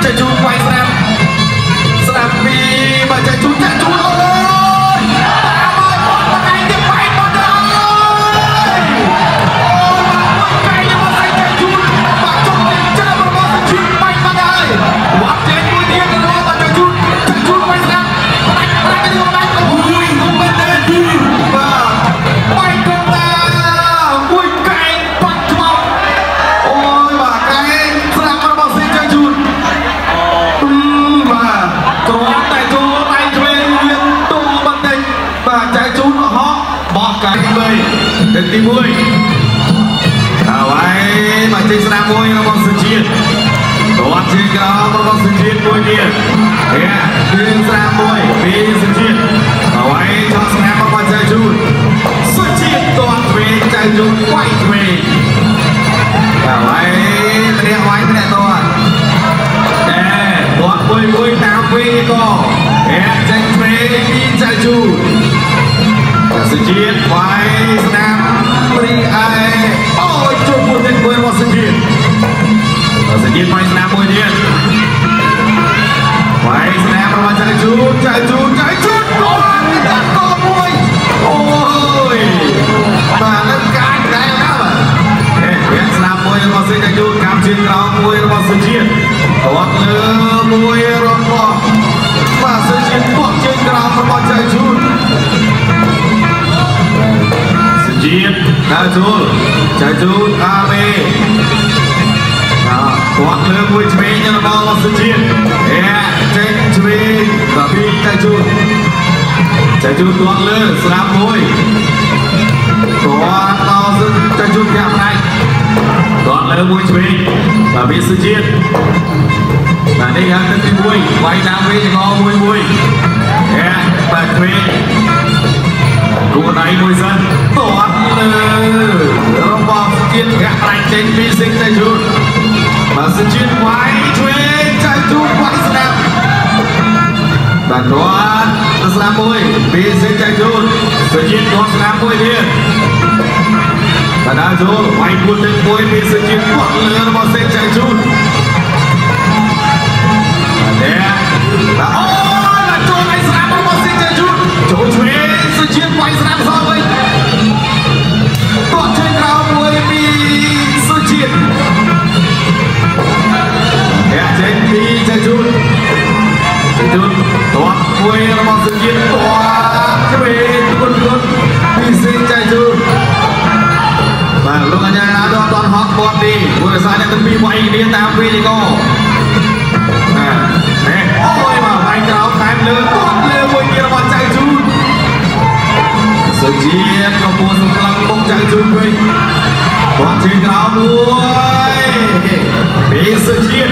chạy chun quay Snap vì mà chạy chun ôi một cái tiếp bay một đời ôi một cái nhưng mà sai chạy chun và trong tình trạng một bóng chun bay một đời quạt trên mũi thiên rồi và chạy chun quay Snap đánh cái gì mà đánh ui không bên đây và bay công ta ui cái bắt bóng ôi và cái Snap một bóng chạy chun và có tay thuê liên tục bật định và chạy chun họ bỏ cái người đếnទី1ហើយមកចេញស្នាមមួយរបស់សុជាតិគាត់ជាក្រោមរបស់សុជាតិមួយទៀតគឺស្នាមមួយពីសុជាតិហើយចង់ស្នាមរបស់ចៅជូនសុជាតិគាត់ទ្វេចៅជូនវាយទ្វេហើយម្នាក់វាយម្នាក់តគាត់មួយតាមពីក៏ចេញទ្វេពីចៅជូនសុជាតិវាយស្នាមរីឯអូយជួបមួយទៀតមួយរបស់សុជាតិវាយស្នាមមួយទៀតវាយស្នាមរបស់ចៅជូនគាត់ដាក់កមួយអូយបាទនឹងកាយដែរណាបាទស្នាមមួយរបស់សុជាតិកាប់ជើងក្រោមមួយរបស់សុជាតិគាត់លើមួយរបស់បាទសុជាតិបោះជើងក្រោមរបស់ចៅជូនសុជាតិដល់ចូលចៅជូនអាមេគាត់លើមួយឆ្វេងរបស់សុជាតិចេញឆ្វេងដល់ពីចៅជូនគាត់លើស្រាប់មួយគាត់ដល់ចៅជូនកាប់ផ្នែកគាត់លើមួយឆ្វេងដល់ពីសុជាតិបាទនេះហើយទឹកទី1វាយតាមវិញងមួយបាទឆ្វេងគូដៃមួយសិនគាត់លើរបស់សុជាតិកាប់ផ្នែកចេញពីសិចចៅជូនបាទសុជាតិវាយឆ្វេងចៅជូនវាយស្នាមបាទគាត់ស្នាមមួយពីសិចចៅជូនសុជាតិគាត់ស្នាមមួយទៀតបាទដល់ចូលវាយគូទឹកមួយពីសុជាតិគាត់លើរបស់សិចចៅជូនបាទអូបាទចូលឲ្យស្នាមរបស់សិចចៅជូនចូលឆ្វេងសុជាតិវាយស្នាមសងវិញគាត់ជើងក្រោមមួយពីសុជាតិចេញពីចៅជូនគាត់មួយរបស់សុជាតិគាត់ឆ្វេងគុណពីសិចចៅជូនបាទលោកអាចារ្យណាដល់ហត់គាត់ទេព្រោះសារអ្នកទាំងពីរវាយគ្នាតាមពេលនេះក៏អូយបាទវាយក្រោមតាមលើគាត់លើមួយទៀតរបស់ចៅជូនសុជាតិក៏ពួនសម្លឹងមុខចៅជូនវិញគាត់ជើងក្រោមមួយពីសុជាតិ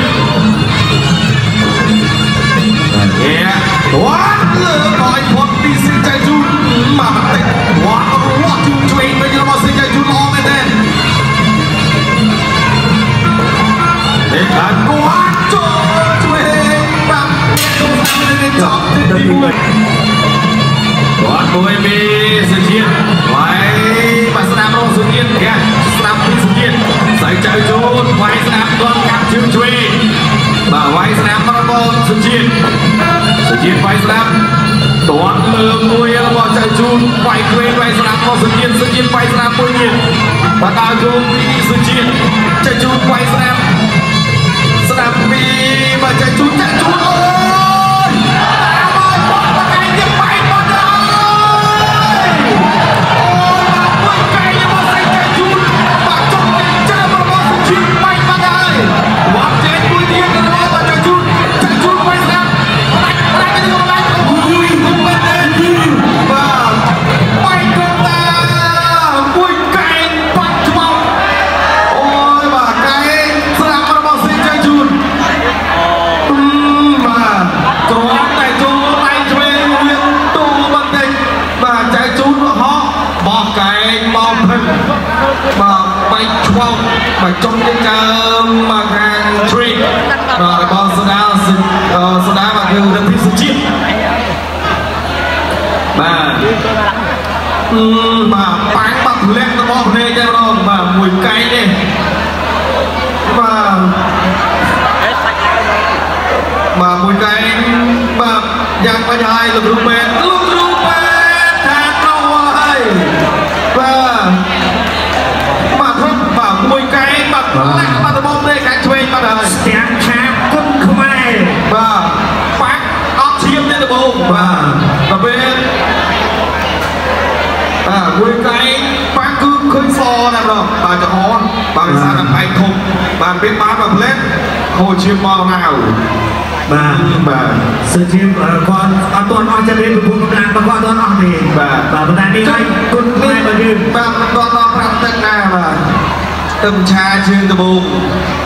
គាត់លើឲ្យផុតពីសិចចៅជូនមកបន្តិចគាត់រត់ជូនឆ្វេងវិញរបស់សិចចៅជូនល្អមែនទេនេះបានគាត់ចូលឆ្វេងបាទចូលតាមលេខចប់ទី1គាត់មួយពីសុជាតិវាយបាស្នាមរបស់សុជាតិស្នាមពីសុជាតិស្អីចៅជូនវាយស្នាមគាត់កាប់ជើងឆ្វេងបាទវាយស្នាមរបស់សុជាតិវាយស្នាមទាត់លើមួយរបស់ចៅជូនវាយឆ្វេងវាយស្នាមរបស់សុជាតិវាយស្នាមមួយទៀតបាទដល់ចូលពីសុជាតិចៅជូនវាយស្នាមពីបាទចៅជូនអូយបាយឆ្វងមកចុងទៅកើមកខាង tree របស់ស្ដាមកគឺរឹងពីសុជាតិបាទប៉ាំងបាត់ធ្លាក់របស់ភ្នែកដែរបងបាទមួយកែងនេះបាទ và mùi cây và giang vai hai lực rung bền thang rồi và mà không và mùi cây mà lắc mà tao bom đây cái chơi mà đời sáng sáng cũng không ai và phát óc chiêm lên tao bom và bên mùi cây phát cứ khơi so nè rồi bà cho họ bà sao làm anh không bà biết bán và lên hồ chiêm mò nào bà sự chiêm con toàn on cho đến cùng công năng và con toàn on thì bà bữa nay đi ngay con ngay bà như bà toàn làm tất cả mà tâm cha chưa tao bom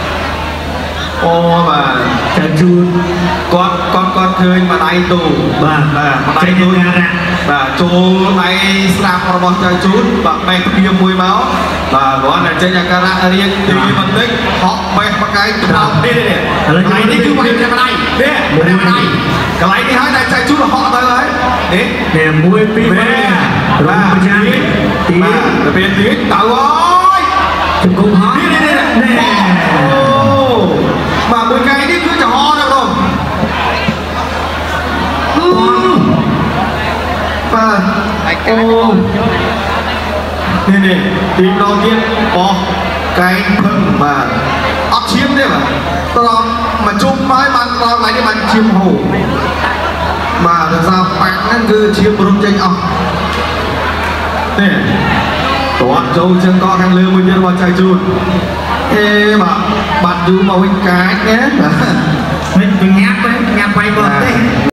ô bà chân chun con khơi mà tay tù mà tay tù và chỗ tay snap vào bóng chơi chút và mày kia mùi máu và gọi là chơi nhà cara riêng thì phân tích họ mày một cái tao đi đi cái này cứ mày làm này đi làm này cái này thì hai này chơi chút là họ tới đấy đi nè mùi pi và tiếng và bên tiếng tao ơi chụp cùng họ nè mà mùi cây đi cứ cho họ được không và ô nè tìm đầu tiên có cái phần mà ấp chiếm đấy mà chung với bạn tao lấy cái bạn chiêm hồ mà thật ra bạn nó cứ chiêm rung tranh ọc nè toàn châu chân con hàng lương nguyên nhân vào chạy chuột thế mà bạnดูmàu hình cái nhé mình nháp bay một tí